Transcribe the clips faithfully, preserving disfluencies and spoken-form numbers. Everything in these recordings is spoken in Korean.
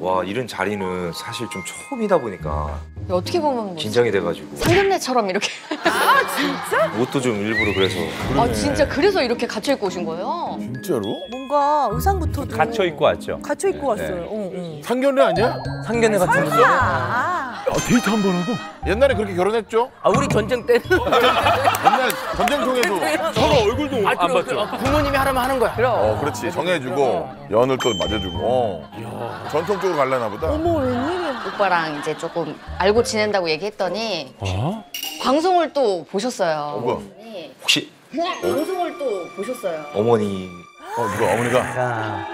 와 이런 자리는 사실 좀 처음이다 보니까 어떻게 보면 뭐 긴장이 돼가지고 상견례처럼 이렇게. 아 진짜? 옷도 좀 일부러 그래서. 아 진짜 그래서 이렇게 갇혀 입고 오신 거예요? 진짜로? 뭔가 의상부터도 갇혀 입고 왔죠. 갇혀 입고 왔어요. 네. 어, 어. 상견례 아니야? 상견례 같은 거. 아, 아, 데이트 한 번 하고? 옛날에 그렇게 결혼했죠? 아 우리 전쟁 때 옛날 전쟁통에도 서로 얼굴도 안 봤죠. 어, 부모님이 하라면 하는 거야. 그럼. 어, 그렇지. 정해주고 연을 또 맞아주고. 어. 전통 쪽으로 갈라나 보다. 어머 웬일이야. 오빠랑 이제 조금 알고 지낸다고 얘기했더니 어? 방송을 또 보셨어요. 누가? 혹시 방송을 또 보셨어요. 어머니 어, 누가? 어머니가? 야.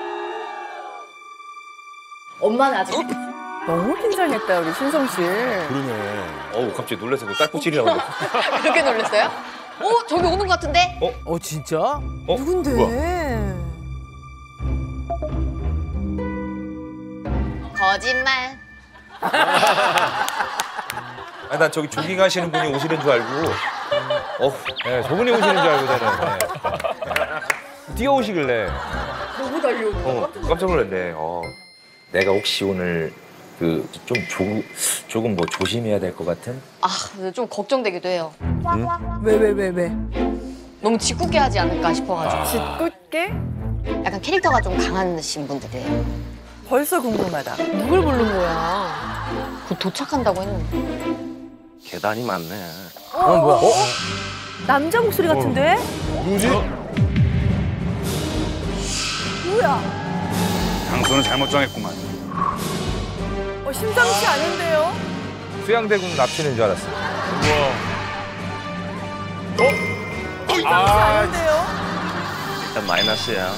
엄마는 아직 너무 긴장했다 우리 신성 씨. 그러네. 어우 갑자기 놀라서 그 딸꾹질이라고. 그렇게 놀랐어요? 어 저기 오는 것 같은데? 어 진짜? 어? 누군데? 누가? 거짓말. 아니 난 저기 조깅하시는 분이 오시는 줄 알고. 어. 네, 저분이 오시는 줄 알고 저는. 네. 뛰어오시길래. 너무 달려오고. 어 깜짝 놀랐네. 어. 내가 혹시 오늘 그 좀 조금 뭐 조심해야 될 것 같은? 아, 좀 걱정되기도 해요. 왜 왜 왜 왜? 너무 짓궂게 하지 않을까 싶어가지고. 짓궂게? 약간 캐릭터가 좀 강하신 분들이에요. 벌써 궁금하다. 누굴 부른 거야? 그 도착한다고 했는데. 계단이 많네. 어 뭐야? 어? 남자 목소리 같은데? 누구지? 뭐야? 장소는 잘못 정했구만. 어, 심상치 않은데요? 수양대군 납치는 줄 알았어. 심상치 않은데요? 일단 마이너스야.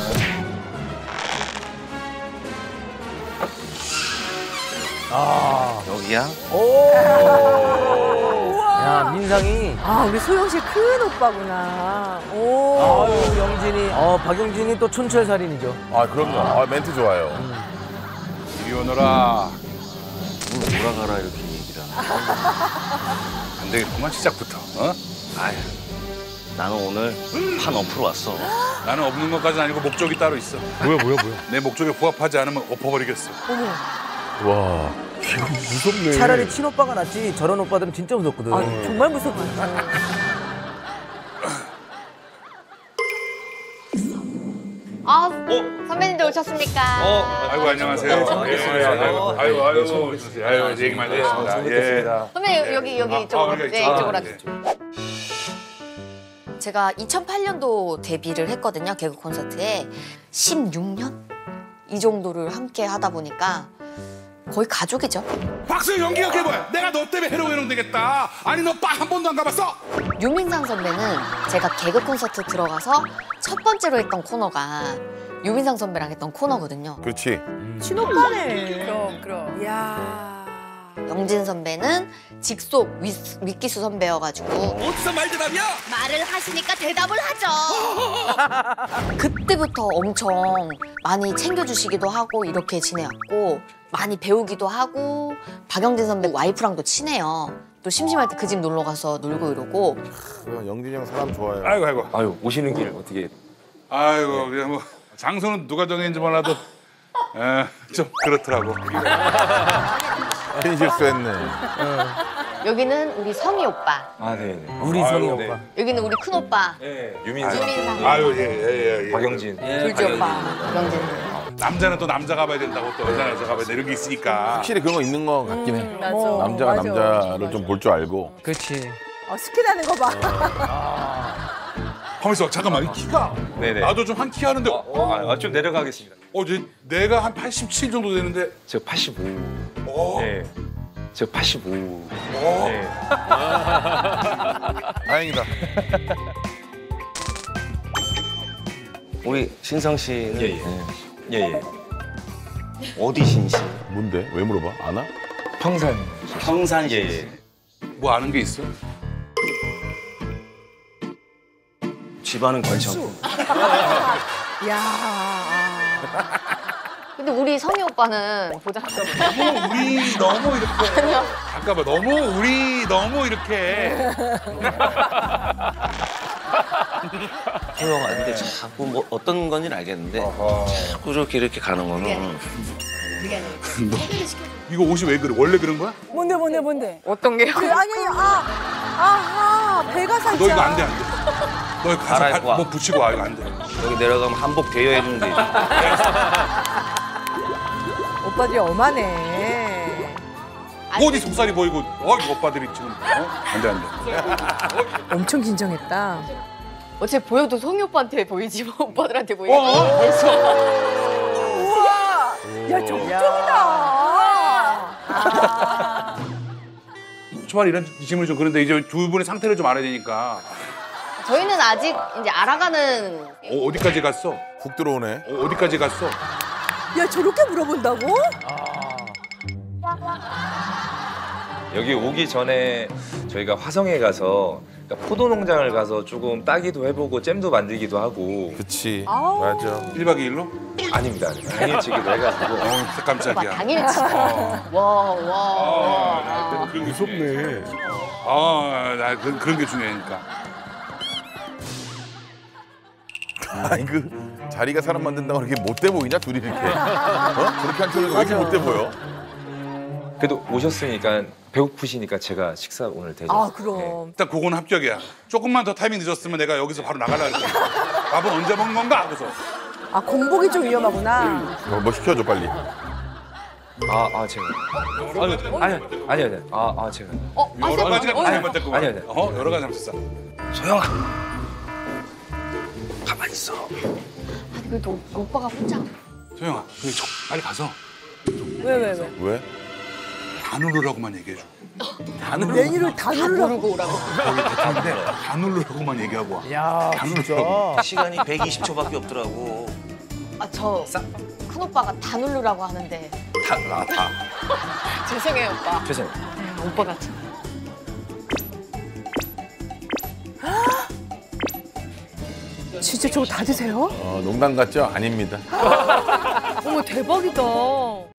아. 여기야? 오. 우와. 야 민상이. 아 우리 소영 씨 큰 오빠구나. 오. 아유 영진이. 어 박영진이 또 촌철살인이죠. 아, 그럼요. 아, 멘트 좋아요. 이리 오너라. 뭘 몰아가라 이렇게 얘기를 하는. 안 되겠구만 시작부터. 어? 아휴, 나는 오늘 판 엎으러 왔어. 나는 없는 것까지는 아니고 목적이 따로 있어. 뭐야, 뭐야, 뭐야. 내 목적에 부합하지 않으면 엎어버리겠어. 와, 이거 무섭네. 차라리 친오빠가 낫지. 저런 오빠들은 진짜 무섭거든. 아 정말 무섭다. 아, 선배님들 오셨습니까? 어, 아이고 안녕하세요. 네, 잘 먹겠습니다. 아이고 아이고 아이고 아이고 네, 아이고 얘기 많이 들었습니다. 예. 선배님 여기 여기 아, 이쪽으로. 아, 그러니까 네, 이쪽으로. 이쪽으로 아, 앉으시죠. 제가 이천팔 년도 데뷔를 했거든요, 개그 콘서트에. 십육 년? 이 정도를 함께 하다 보니까 거의 가족이죠. 박수 연기가 그게 뭐야? 내가 너 때문에 해로웨롱 되겠다. 아니 너 바 한 번도 안 가봤어? 유민상 선배는 제가 개그 콘서트 들어가서 첫 번째로 했던 코너가 유민상 선배랑 했던 코너거든요. 그렇지. 친오빠네. 그럼 그럼. 이야. 영진 선배는 직속 위, 위키수 선배여가지고 어디서 말 대답이야? 말을 하시니까 대답을 하죠. 그때부터 엄청 많이 챙겨주시기도 하고 이렇게 지내왔고 많이 배우기도 하고 박영진 선배 와이프랑도 친해요. 또 심심할 때 그 집 놀러 가서 놀고 이러고. 영진이 형 사람 좋아요. 아이고 아이고 아유 오시는 길 어떻게? 아이고 그냥 뭐 장소는 누가 정했는지 몰라도 에, 좀 그렇더라고. 큰 실수했네. 여기는 우리 성희 오빠, 아 네. 네. 우리 성이 아유, 오빠. 여기는 우리 큰 오빠 네. 유민상, 유민상, 아유 예예예 예, 박영진. 둘째 오빠 박영진. 남자는 또 남자 가봐야 된다고 또 여자 여자 가봐야 돼 이런 게 있으니까. 확실히 그런 거 있는 거 같긴 해. 맞아. 남자가 맞아. 남자를 좀 볼 줄 알고. 그렇지. 어, 스킨하는 거 봐. 하면서 잠깐만 이 키가 네네. 나도 좀 한 키 하는데 어, 어, 아, 좀 내려가겠습니다. 이제 내가 한 팔십칠 정도 되는데 저 팔십오. 어? 네. 저 팔십오. 어? 네. 다행이다. 우리 신성 씨는 예, 예. 예, 예. 어디 신씨? 뭔데? 왜 물어봐? 아나? 평산. 평산 예, 신씨. 예. 뭐 아는 게 있어? 집안은 괜찮고. 야. 아. 근데 우리 성희 오빠는 보자마자 너무 우리 너무 이렇게 아니요. 잠깐만 너무 우리 너무 이렇게 소영 안 돼. 자꾸 뭐 어떤 건지는 알겠는데 자꾸 저렇게 이렇게 가는 거는 너 이거 옷이 왜 그래? 원래 그런 거야? 뭔데 뭔데 뭔데? 어떤 게요? 그, 아니 아 아하 배가 살짝. 너 이거 안 돼, 안 돼. 너 가서 갈아입고 와. 뭐 붙이고 와, 이거 안 돼. 여기 내려가면 한복 대여해주면 되지. 오빠들이 엄하네. 어디 속살이 보이고, 어, 이 오빠들이 지금, 어? 안 돼, 안 돼. 엄청 긴장했다. 어차피 보여도 송이 오빠한테 보이지 뭐 오빠들한테 보이지. 어? 우와. 야 적극적이다. 초반 이런 질문이 좀 그런데 이제 두 분의 상태를 좀 알아야 되니까. 저희는 아직 이제 알아가는. 어, 어디까지 갔어? 훅 들어오네. 어, 어디까지 갔어? 야 저렇게 물어본다고? 여기 오기 전에 저희가 화성에 가서 그러니까 포도 농장을 가서 조금 따기도 해보고 잼도 만들기도 하고. 그치. 아우. 맞아. 일 박 이 일로? 아닙니다. 당일치기도 해가지고. 어, 오빠 깜짝이야. 당일치. 와, 와, 와. 무섭네. 아, 나 그, 그런 게 중요하니까. 아니 그 자리가 사람 만든다고 그렇게 못돼 보이냐 둘이 이렇게. 어? 그렇게 한 편은 왜 이렇게 못돼 보여? 그래도 오셨으니까 배고프시니까 제가 식사 오늘 대접. 아 그럼. 일단 그건 합격이야. 조금만 더 타이밍 늦었으면 내가 여기서 바로 나가려고 그랬거든. 밥은 언제 먹는 건가? 하고서. 아 공복이 좀 위험하구나. 어, 뭐 시켜줘 빨리. 아, 아 제가. 아니, 아니, 아니, 아니. 아, 아 제가. 어, 아, 여러 가지가 어, 잘못 됐구만. 아니, 아니. 어, 여러 가지 잘못했어. 소영아. 가만히 있어. 아니 그래도 오빠가 혼자. 소영아, 저기 저, 빨리 가서 왜 왜 왜? 왜? 다 누르라고만 얘기해줘. 다 누르. 메뉴를 다 누르라고. 누르고 오라고. 거기 대타인데 다 누르라고만 얘기하고 와. 야, 다 누르라고. 시간이 백이십 초밖에 없더라고. 아, 저 큰 오빠가 다 누르라고 하는데. 다, 아, 다. 죄송해요, 오빠. 죄송해요. 네, 오빠 같은. 진짜 저거 다 드세요? 어, 농담 같죠? 아닙니다. 어머 대박이다.